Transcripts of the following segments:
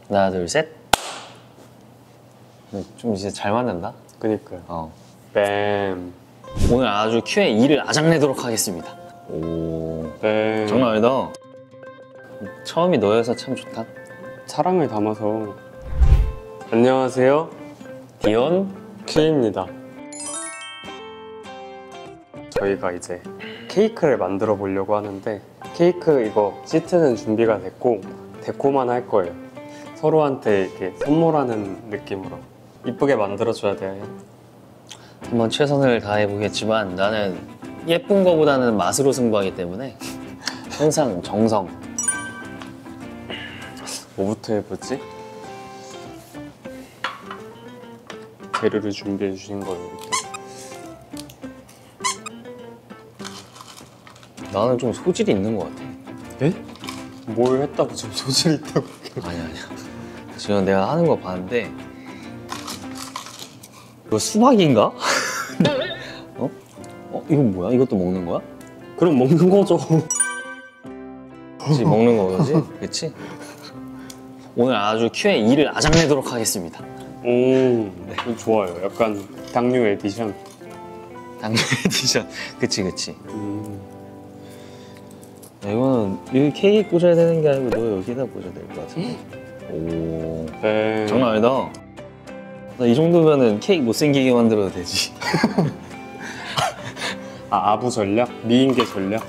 하나, 둘, 셋. 좀 이제 잘 맞는다? 그니까요. 뱀. 오늘 아주 Q&A를 아작내도록 하겠습니다. 오. 뱀. 장난 아니다. 처음이 너여서 참 좋다. 사랑을 담아서. 안녕하세요. 디온 Q입니다. 저희가 이제 케이크를 만들어 보려고 하는데 케이크 이거 시트는 준비가 됐고 데코만 할 거예요. 서로한테 이렇게 선물하는 느낌으로 이쁘게 만들어줘야 돼요. 한번 최선을 다해보겠지만 나는 예쁜 거보다는 맛으로 승부하기 때문에 항상 정성. 뭐부터 해보지? 재료를 준비해 주신 거예요. 이렇게. 나는 좀 소질이 있는 것 같아. 에? 뭘 했다고 지금 소질이 있다고? 아니야. 지금 내가 하는 거 봤는데 이거 수박인가? 어? 이건 뭐야? 이것도 먹는 거야? 그럼 먹는 거죠. 그치, 먹는 거지? 그치? 오늘 아주 Q&A를 아작내도록 하겠습니다. 이거 좋아요. 약간 당뇨 에디션. 당뇨 에디션. 그치. 이거는 이 케이크 꽂아야 되는 게 아니고 너 여기다 꽂아야 될 것 같은데. 오. 네. 장난 아니다. 나 이 정도면은 케이크 못생기게 만들어도 되지. 아부 전략? 미인계 전략?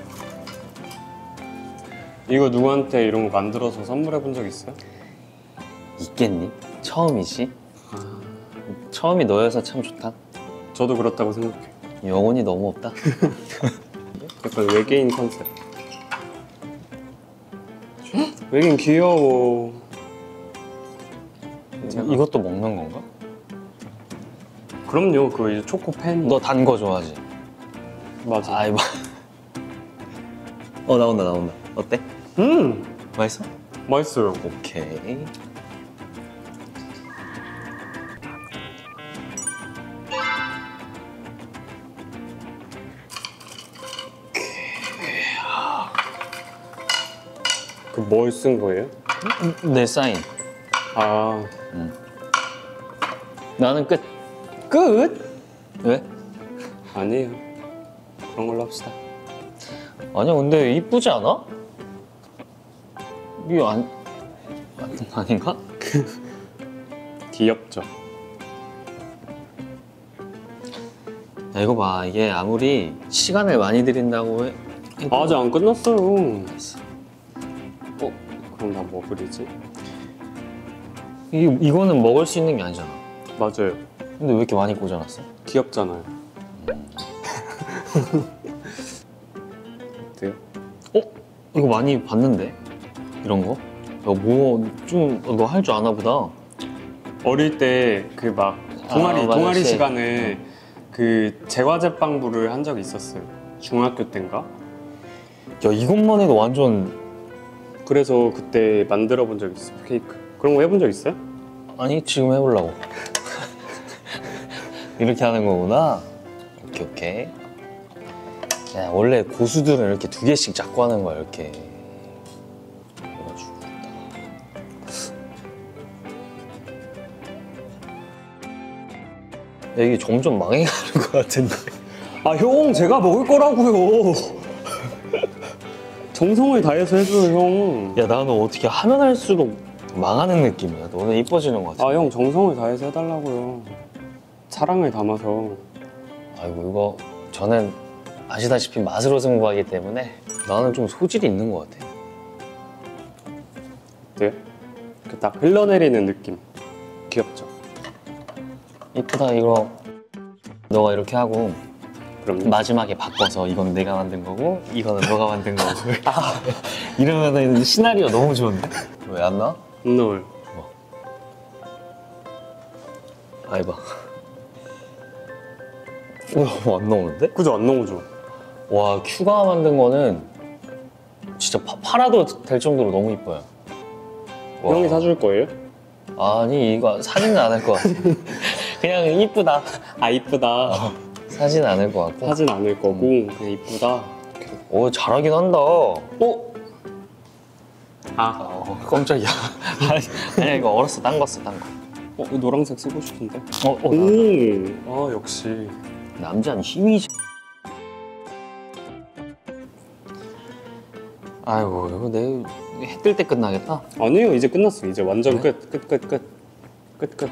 이거 누구한테 이런 거 만들어서 선물해 본 적 있어요? 있겠니? 처음이지. 처음이 너여서 참 좋다. 저도 그렇다고 생각해요. 영혼이 너무 없다. 약간 외계인 컨셉. 외계인 귀여워. 이것도 먹는 건가? 그럼요. 그 이제 초코펜. 너 단 거 좋아하지? 맞아. 아이 봐. 나온다. 어때? 맛있어? 맛있어요. 오케이. 그 뭘 쓴 거예요? 내 사인. 아, 나는 끝. 끝? 왜? 아니에요. 그런 걸로 합시다. 아니야, 근데 이쁘지 않아? 이거 아닌가? 귀엽죠? 야, 이거 봐. 이게 아무리 시간을 많이 들인다고 해도 아직 안 끝났어요. 그럼 나 뭐 그리지? 이거는 먹을 수 있는 게 아니잖아. 맞아요. 근데 왜 이렇게 많이 꽂아놨어? 귀엽잖아요. 어때요? 이거 많이 봤는데? 이런 거? 너 할 줄 아나 보다. 어릴 때 그 막 동아리 맞아, 동아리 씨. 시간에 그 제과제빵부를 한 적이 있었어요. 중학교 때인가? 야, 이것만 해도 완전. 그래서 그때 만들어 본 적 있어요. 케이크. 그런 거 해본 적 있어요? 아니, 지금 해보려고. 이렇게 하는 거구나. 오케이. 야, 원래 고수들은 이렇게 2개씩 잡고 하는 거야, 이렇게. 그래가지고. 야, 이게 점점 망해가는 것 같은데. 아, 형, 제가 먹을 거라고요. 정성을 다해서 해줘요, 형. 야, 나는 어떻게 하면 할수록 망하는 느낌이야. 너는 이뻐지는 것 같아. 아, 형, 정성을 다해서 해달라고요. 사랑을 담아서. 아이고, 이거 저는 아시다시피 맛으로 승부하기 때문에 나는 좀 소질이 있는 것 같아. 네? 그 딱 흘러내리는 느낌. 귀엽죠? 이쁘다, 이거. 너가 이렇게 하고 그럼 마지막에 바꿔서 이건 내가 만든 거고 이거는 너가 만든 거고. 이러면은 시나리오 너무 좋은데? 왜 안 나와? 눈물. 아이 봐. 우와, 안 나오는데? 그죠? 안 나오죠? 와, 큐가 만든 거는 진짜 팔아도 될 정도로 너무 이뻐요. 와. 형이 사줄 거예요? 아니, 이거 사진은 안 할 것 같아. 그냥 이쁘다. 아, 이쁘다. 사진 않을 것 같고. 사진 않을 거고 그냥 이쁘다. 오, 잘하긴 한다. 깜짝이야. 아니야, 이거 얼었어. 딴 거 써, 딴 거. 이 노란색 쓰고 싶은데. 오. 역시. 남자는 힘이지. 아이고, 이거 내 해 뜰 때 끝나겠다. 아니에요, 이제 끝났어. 이제 완전 그래? 끝.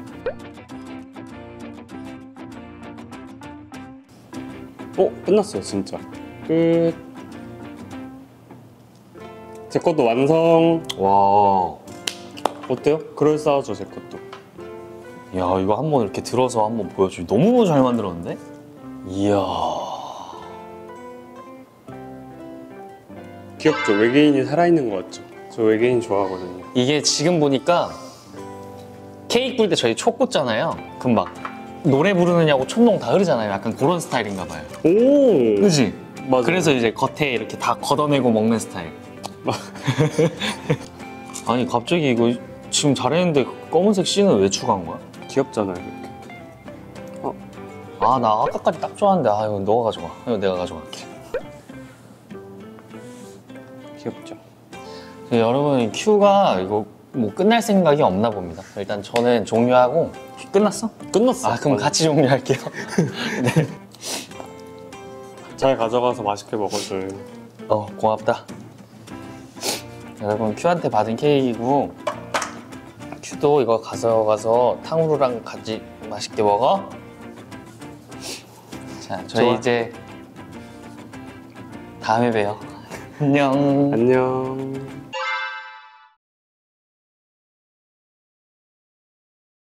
끝났어요, 진짜. 끝. 제 것도 완성. 와. 어때요? 그럴싸하죠, 제 것도. 야, 이거 한번 이렇게 들어서 한번 보여줘. 너무 잘 만들었는데? 이야. 귀엽죠? 외계인이 살아있는 것 같죠? 저 외계인 좋아하거든요. 이게 지금 보니까 케이크 굴 때 저희 초 꽂잖아요. 그럼 막 노래 부르느냐고 촛농 다 흐르잖아요. 약간 그런 스타일인가 봐요. 오! 그지? 맞아. 그래서 이제 겉에 이렇게 다 걷어내고 먹는 스타일. 아니 갑자기 이거 지금 잘했는데 검은색 C는 왜 추가한 거야? 귀엽잖아요, 이렇게. 아, 나 아까까지 딱 좋아하는데 아 이거 너가 가져가. 이거 내가 가져갈게. 귀엽죠? 여러분 큐가 이거 뭐 끝날 생각이 없나 봅니다. 일단 저는 종료하고 끝났어? 끝났어. 아 그럼 같이 종료할게요. 네. 잘 가져가서 맛있게 먹어줘요. 고맙다. 여러분 큐한테 받은 케이크이고 큐도 이거 가져가서 탕후루랑 같이 맛있게 먹어. 자 저희 좋아. 이제 다음에 봬요. 안녕. 안녕.